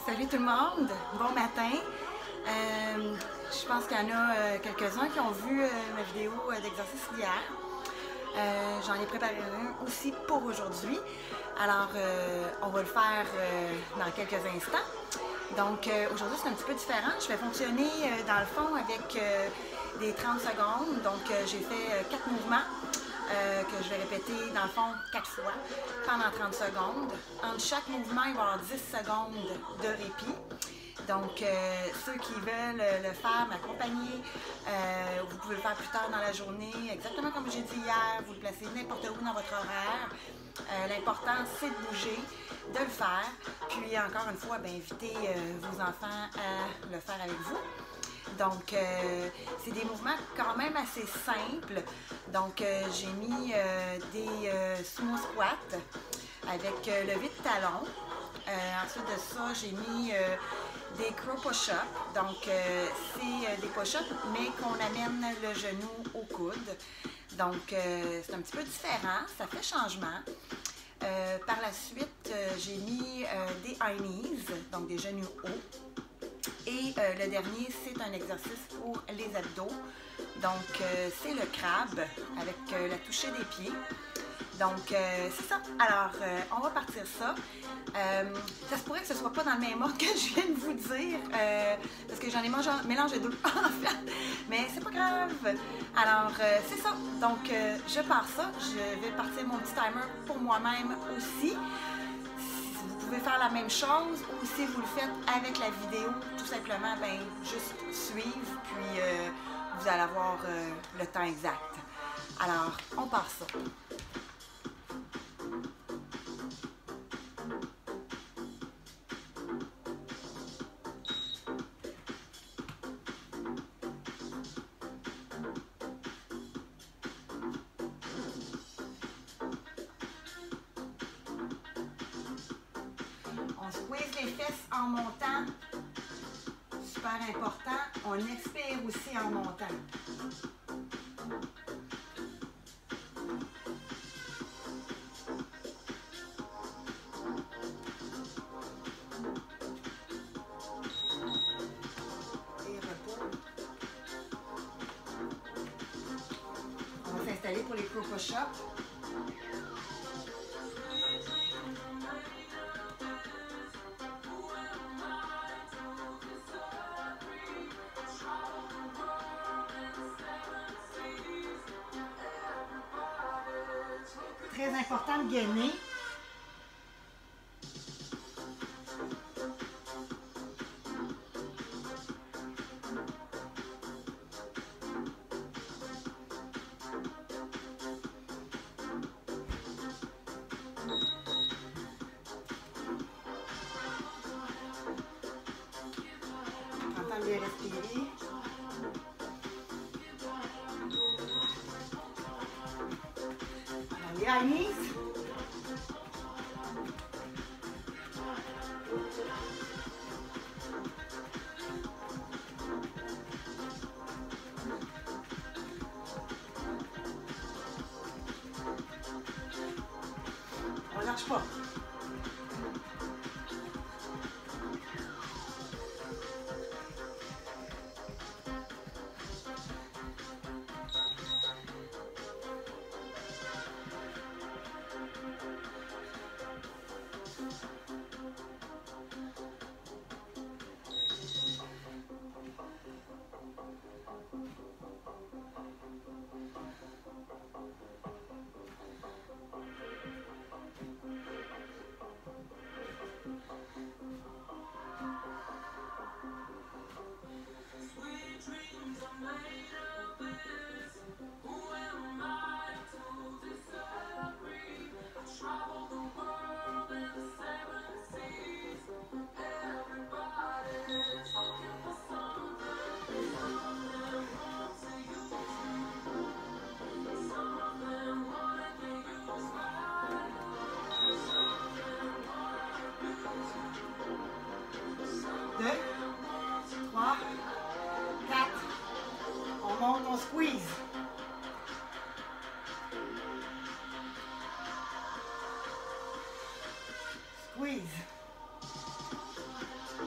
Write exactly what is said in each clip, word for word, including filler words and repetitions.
Salut tout le monde, bon matin. Euh, je pense qu'il y en a euh, quelques-uns qui ont vu euh, ma vidéo euh, d'exercice d'hier. Euh, J'en ai préparé un aussi pour aujourd'hui. Alors, euh, on va le faire euh, dans quelques instants. Donc, euh, aujourd'hui, c'est un petit peu différent. Je vais fonctionner euh, dans le fond avec euh, des trente secondes. Donc, euh, j'ai fait euh, quatre mouvements. Euh, que je vais répéter dans le fond quatre fois pendant trente secondes. Entre chaque mouvement, il va y avoir dix secondes de répit. Donc, euh, ceux qui veulent le faire, m'accompagner, euh, vous pouvez le faire plus tard dans la journée, exactement comme j'ai dit hier, vous le placez n'importe où dans votre horaire. Euh, L'important, c'est de bouger, de le faire. Puis, encore une fois, ben, invitez euh, vos enfants à le faire avec vous. Donc, euh, c'est des mouvements quand même assez simples. Donc, euh, j'ai mis euh, des euh, sumo squats avec euh, levé de talon. Euh, ensuite de ça, j'ai mis euh, des crow push-ups. Donc, euh, c'est euh, des push-ups, mais qu'on amène le genou au coude. Donc, euh, c'est un petit peu différent. Ça fait changement. Euh, par la suite, euh, j'ai mis euh, des high knees, donc des genoux hauts. Et euh, le dernier, c'est un exercice pour les abdos. Donc, euh, c'est le crabe avec euh, la touchée des pieds. Donc, euh, c'est ça. Alors, euh, on va partir ça. Euh, ça se pourrait que ce ne soit pas dans le même ordre que je viens de vous dire, euh, parce que j'en ai mangé, mélangé deux, en fait. Mais c'est pas grave. Alors, euh, c'est ça. Donc, euh, je pars ça. Je vais partir mon petit timer pour moi-même aussi. Vous pouvez faire la même chose ou si vous le faites avec la vidéo, tout simplement, ben juste suivre, puis euh, vous allez avoir euh, le temps exact. Alors, on part ça. On squeeze les fesses en montant, super important. On expire aussi en montant. Et repos. On va s'installer pour les crow push-ups. Très important de gainer. Prends bien respirer. Les high knees. On ne lâche pas. deux, trois, quatre. On monte, on squeeze. Squeeze.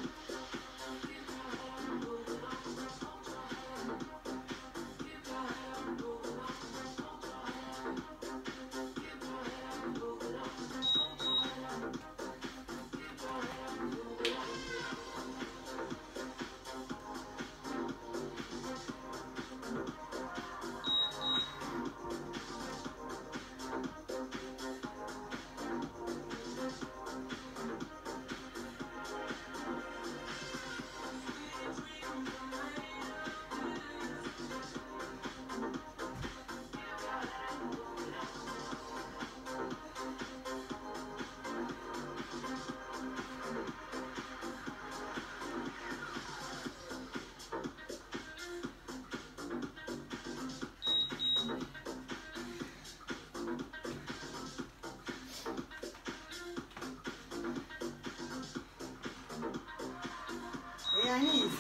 s'organise.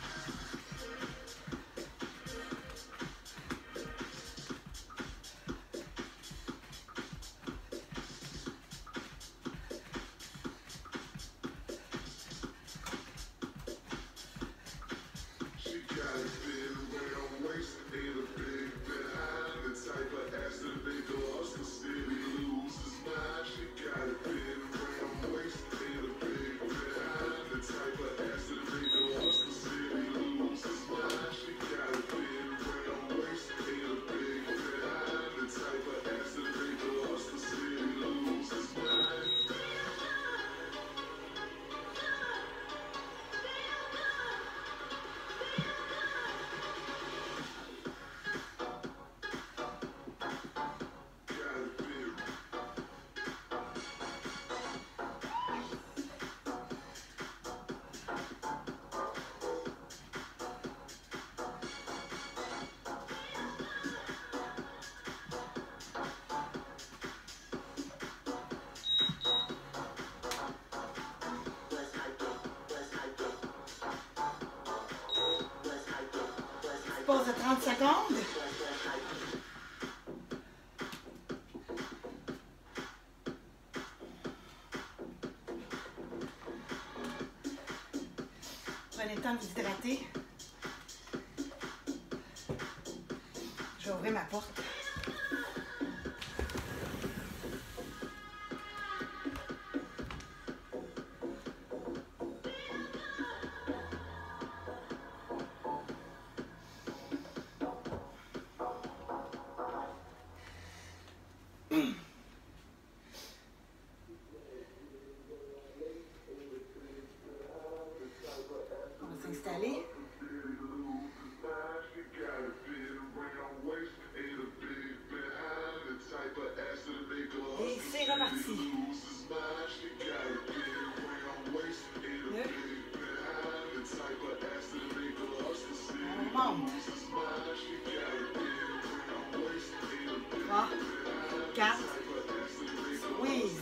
Pause de trente secondes. Prenez le temps de vous hydrater. Je vais ouvrir ma porte. Installer. Et c'est reparti. Deux. On monte. Trois. Quatre. Squeeze.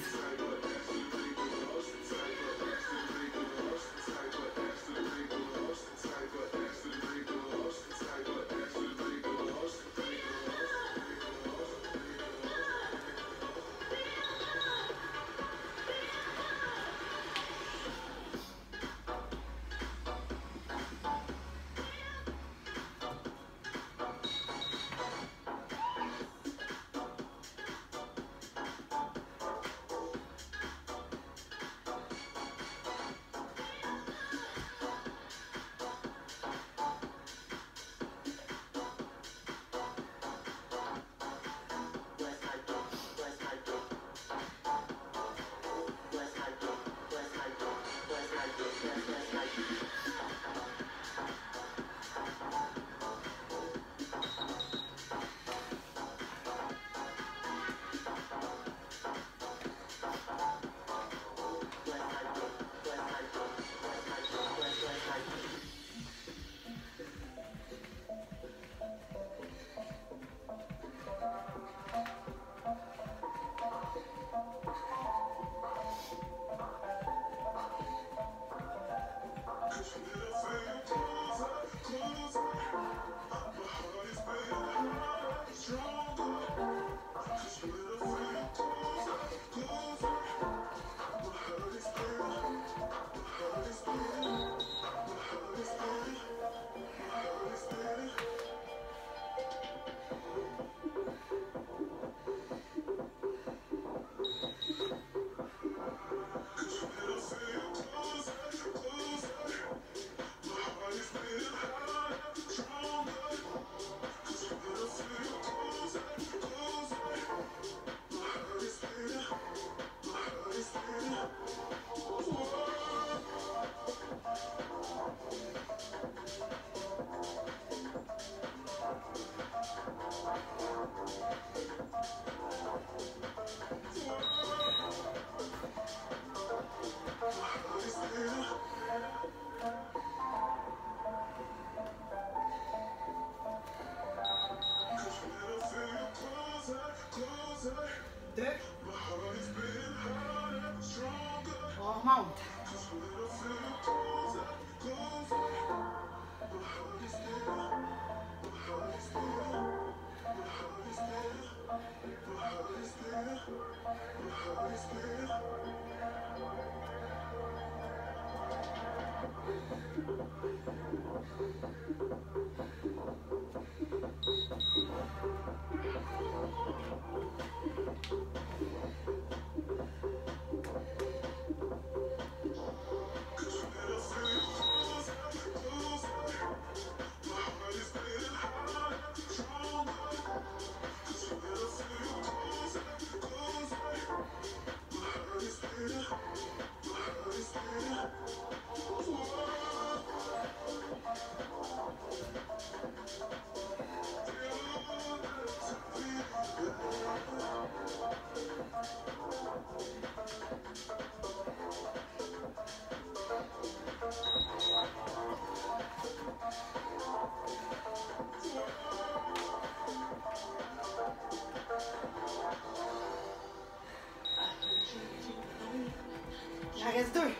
J'en reste deux.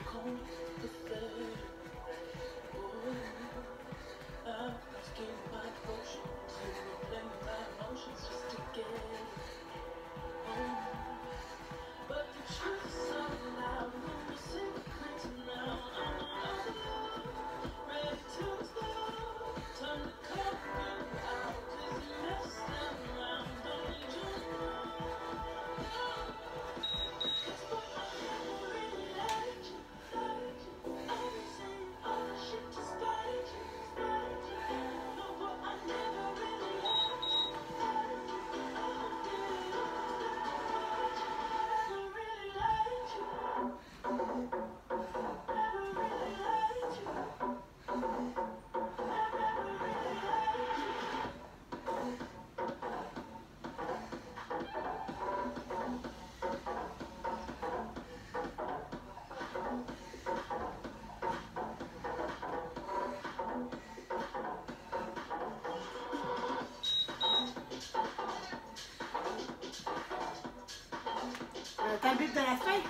T'as le but de la fin?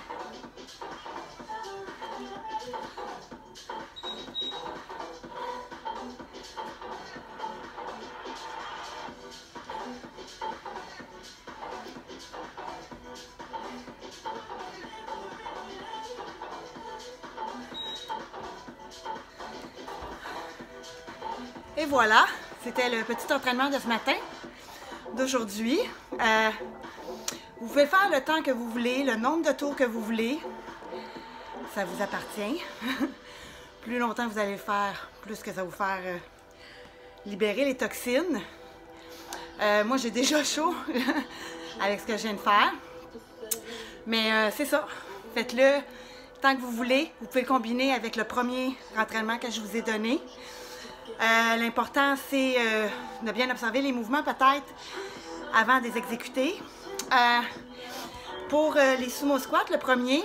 Et voilà, c'était le petit entraînement de ce matin, d'aujourd'hui. Euh, vous pouvez faire le temps que vous voulez, le nombre de tours que vous voulez. Ça vous appartient. Plus longtemps vous allez le faire, plus que ça va vous faire euh, libérer les toxines. Euh, moi, j'ai déjà chaud avec ce que je viens de faire. Mais euh, c'est ça. Faites-le tant que vous voulez. Vous pouvez le combiner avec le premier entraînement que je vous ai donné. Euh, L'important, c'est euh, de bien observer les mouvements peut-être avant de les exécuter. Euh, pour euh, les sumo squats, le premier,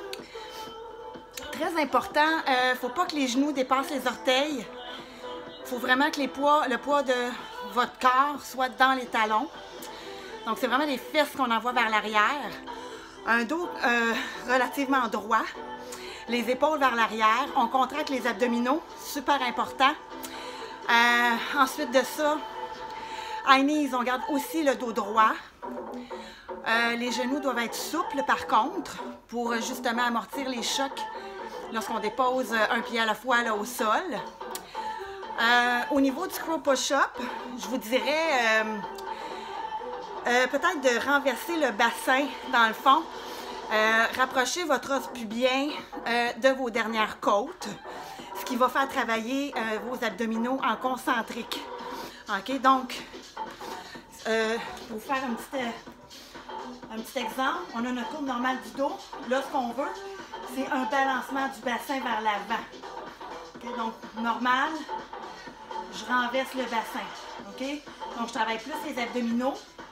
très important, il euh, ne faut pas que les genoux dépassent les orteils. Il faut vraiment que les poids, le poids de votre corps soit dans les talons. Donc, c'est vraiment les fesses qu'on envoie vers l'arrière. Un dos euh, relativement droit. Les épaules vers l'arrière. On contracte les abdominaux, super important. Euh, ensuite de ça, high knees, on garde aussi le dos droit. Euh, les genoux doivent être souples par contre, pour justement amortir les chocs lorsqu'on dépose un pied à la fois là, au sol. Euh, au niveau du crow push-up, je vous dirais euh, euh, peut-être de renverser le bassin dans le fond. Euh, rapprochez votre os pubien euh, de vos dernières côtes, ce qui va faire travailler euh, vos abdominaux en concentrique. OK, donc, euh, pour vous faire un petit, euh, un petit exemple, on a notre courbe normale du dos. Là, ce qu'on veut, c'est un balancement du bassin vers l'avant. Okay, donc, normal, je renverse le bassin. OK? Donc, je travaille plus les abdominaux.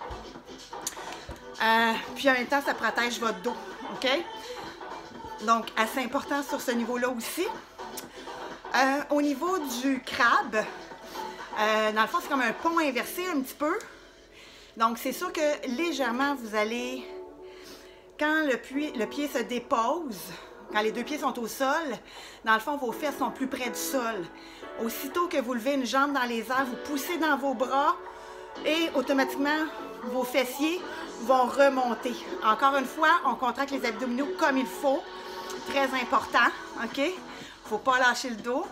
Euh, puis en même temps, ça protège votre dos. OK? Donc, assez important sur ce niveau-là aussi. Euh, au niveau du crabe, euh, dans le fond, c'est comme un pont inversé un petit peu. Donc, c'est sûr que légèrement, vous allez, quand le pied, le pied se dépose, quand les deux pieds sont au sol, dans le fond, vos fesses sont plus près du sol. Aussitôt que vous levez une jambe dans les airs, vous poussez dans vos bras et automatiquement, vos fessiers vont remonter. Encore une fois, on contracte les abdominaux comme il faut. Très important, OK? Il ne faut pas lâcher le dos.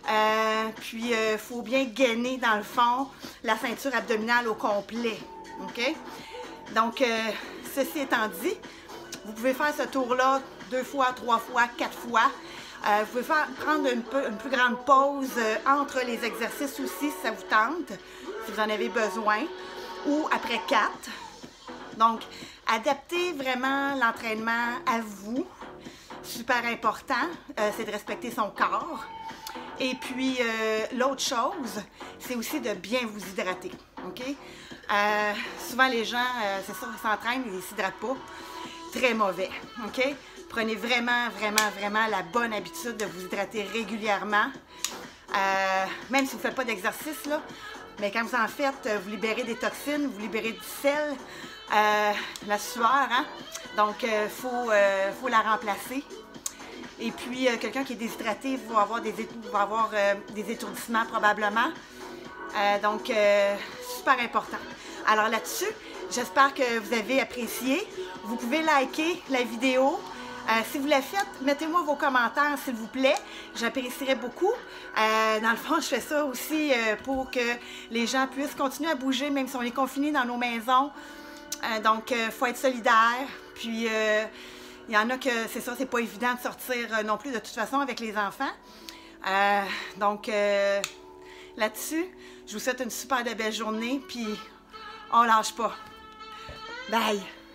Euh, puis, il euh, faut bien gainer, dans le fond, la ceinture abdominale au complet. OK? Donc, euh, ceci étant dit, vous pouvez faire ce tour-là deux fois, trois fois, quatre fois. Euh, vous pouvez faire, prendre une, peu, une plus grande pause euh, entre les exercices aussi, si ça vous tente, si vous en avez besoin, ou après quatre. Donc, adaptez vraiment l'entraînement à vous. Super important, euh, c'est de respecter son corps. Et puis, euh, l'autre chose, c'est aussi de bien vous hydrater. OK? Euh, souvent, les gens, euh, c'est ça, ils s'entraînent, ils ne s'hydratent pas. Très mauvais. OK? Prenez vraiment, vraiment, vraiment la bonne habitude de vous hydrater régulièrement. Euh, même si vous ne faites pas d'exercice, là. Mais quand vous en faites, vous libérez des toxines, vous libérez du sel, euh, la sueur, hein? Donc, il euh, faut, euh, faut la remplacer. Et puis, euh, quelqu'un qui est déshydraté va avoir des, va avoir, euh, des étourdissements probablement. Euh, donc, euh, super important. Alors là-dessus, j'espère que vous avez apprécié. Vous pouvez liker la vidéo. Euh, si vous la faites, mettez-moi vos commentaires, s'il vous plaît. J'apprécierais beaucoup. Euh, dans le fond, je fais ça aussi euh, pour que les gens puissent continuer à bouger, même si on est confinés dans nos maisons. Euh, donc, il euh, faut être solidaire. Puis, euh, il y en a que, c'est ça, c'est pas évident de sortir euh, non plus de toute façon avec les enfants. Euh, donc, euh, là-dessus, je vous souhaite une super de belle journée. Puis, on lâche pas. Bye!